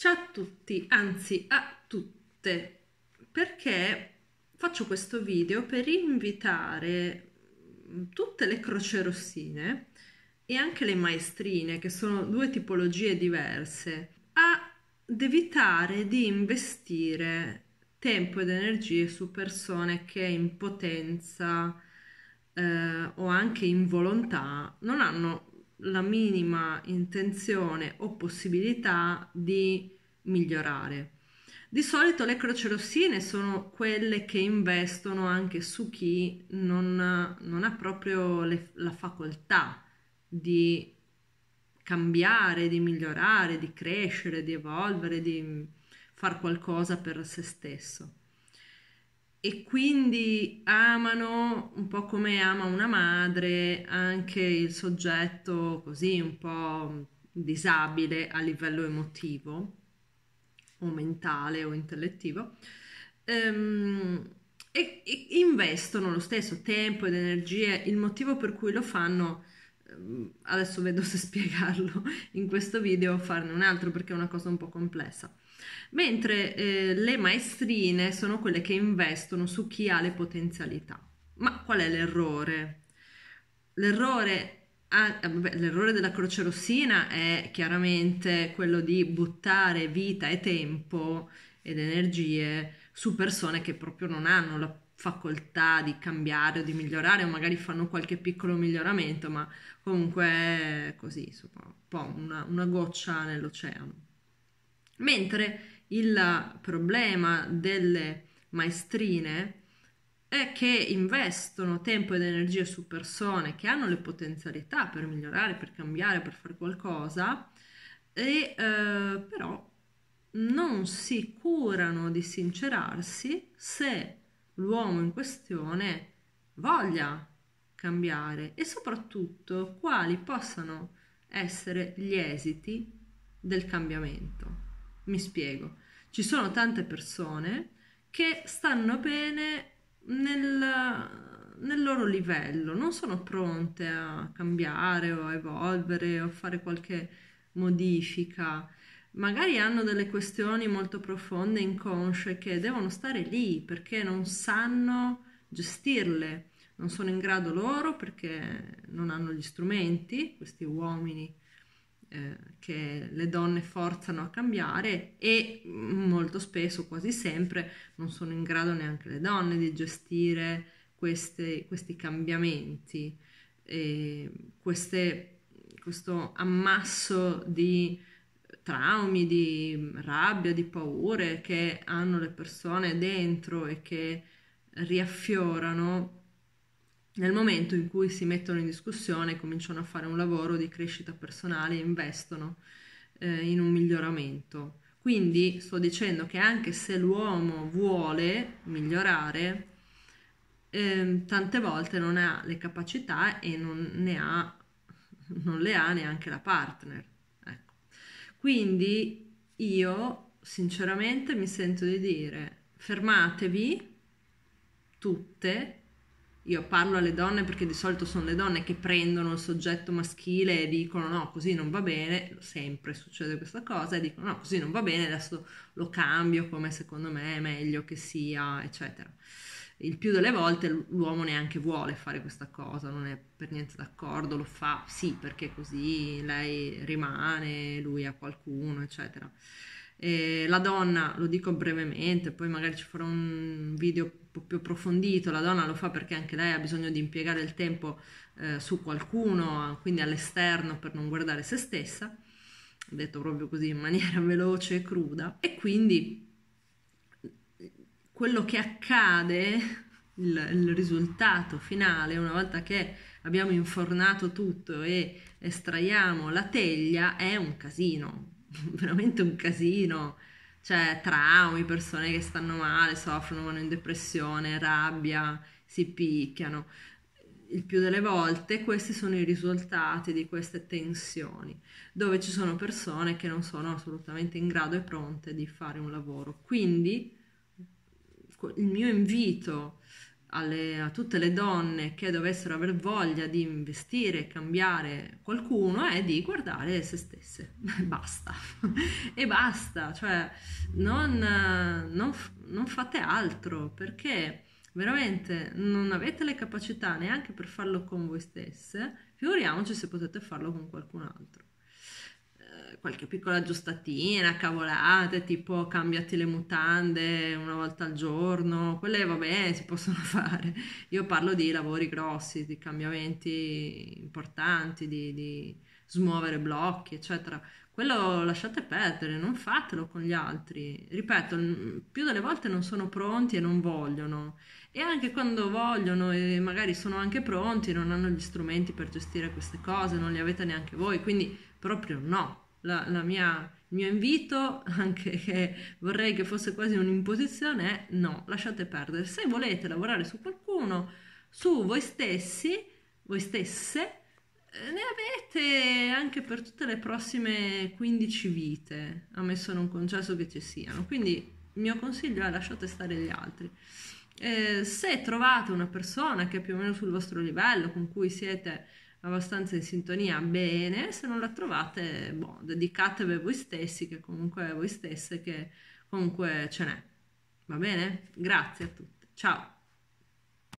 Ciao a tutti, anzi a tutte, perché faccio questo video per invitare tutte le crocerossine e anche le maestrine, che sono due tipologie diverse, ad evitare di investire tempo ed energie su persone che in potenza o anche in volontà non hanno la minima intenzione o possibilità di migliorare. Di solito le crocerossine sono quelle che investono anche su chi non ha proprio la facoltà di cambiare, di migliorare, di crescere, di evolvere, di far qualcosa per se stesso. E quindi amano, un po' come ama una madre, anche il soggetto così un po' disabile a livello emotivo o mentale o intellettivo, e investono lo stesso tempo ed energie. Il motivo per cui lo fanno, adesso vedo se spiegarlo in questo video o farne un altro, perché è una cosa un po' complessa. Mentre le maestrine sono quelle che investono su chi ha le potenzialità. Ma qual è l'errore? L'errore della crocerossina è chiaramente quello di buttare vita e tempo ed energie su persone che proprio non hanno la facoltà di cambiare o di migliorare, o magari fanno qualche piccolo miglioramento, ma comunque è così, insomma, un po' una goccia nell'oceano. Mentre il problema delle maestrine è che investono tempo ed energie su persone che hanno le potenzialità per migliorare, per cambiare, per fare qualcosa, e però non si curano di sincerarsi se l'uomo in questione voglia cambiare e soprattutto quali possano essere gli esiti del cambiamento. Mi spiego. Ci sono tante persone che stanno bene nel loro livello, non sono pronte a cambiare o a evolvere o a fare qualche modifica. Magari hanno delle questioni molto profonde, inconsce, che devono stare lì perché non sanno gestirle, non sono in grado loro perché non hanno gli strumenti, questi uomini che le donne forzano a cambiare, e molto spesso, quasi sempre, non sono in grado neanche le donne di gestire questi cambiamenti, questo ammasso di traumi, di rabbia, di paure che hanno le persone dentro e che riaffiorano nel momento in cui si mettono in discussione, cominciano a fare un lavoro di crescita personale e investono in un miglioramento. Quindi sto dicendo che anche se l'uomo vuole migliorare, tante volte non ha le capacità e non le ha neanche la partner. Ecco. Quindi io sinceramente mi sento di dire: fermatevi tutte. Io parlo alle donne perché di solito sono le donne che prendono il soggetto maschile e dicono no, così non va bene, sempre succede questa cosa, e dicono no, così non va bene, adesso lo cambio come secondo me è meglio che sia, eccetera. Il più delle volte l'uomo neanche vuole fare questa cosa, non è per niente d'accordo, lo fa sì perché così lei rimane, lui ha qualcuno, eccetera. E la donna, lo dico brevemente, poi magari ci farò un video un po' più approfondito, la donna lo fa perché anche lei ha bisogno di impiegare il tempo su qualcuno, quindi all'esterno, per non guardare se stessa, detto proprio così in maniera veloce e cruda, e quindi quello che accade, il risultato finale, una volta che abbiamo infornato tutto e estraiamo la teglia, è un casino, veramente un casino. Cioè traumi, persone che stanno male, soffrono, vanno in depressione, rabbia, si picchiano. Il più delle volte questi sono i risultati di queste tensioni, dove ci sono persone che non sono assolutamente in grado e pronte di fare un lavoro. Quindi il mio invito a tutte le donne che dovessero aver voglia di investire e cambiare qualcuno è di guardare se stesse. Basta. E basta, cioè non fate altro perché veramente non avete le capacità neanche per farlo con voi stesse, figuriamoci se potete farlo con qualcun altro. Qualche piccola aggiustatina, cavolate, tipo cambiati le mutande una volta al giorno, quelle vabbè si possono fare. Io parlo di lavori grossi, di cambiamenti importanti, di smuovere blocchi, eccetera. Quello lasciate perdere, non fatelo con gli altri. Ripeto, più delle volte non sono pronti e non vogliono. E anche quando vogliono e magari sono anche pronti, non hanno gli strumenti per gestire queste cose, non li avete neanche voi, quindi proprio no. Il mio invito, anche che vorrei che fosse quasi un'imposizione, è no, lasciate perdere. Se volete lavorare su qualcuno, su voi stessi, voi stesse, ne avete anche per tutte le prossime 15 vite, ammesso non concesso che ci siano. Quindi il mio consiglio è lasciate stare gli altri. Se trovate una persona che è più o meno sul vostro livello, con cui siete abbastanza in sintonia, bene, se non la trovate, boh, dedicatevi a voi stessi, che comunque voi stesse, che comunque ce n'è. Va bene? Grazie a tutti. Ciao!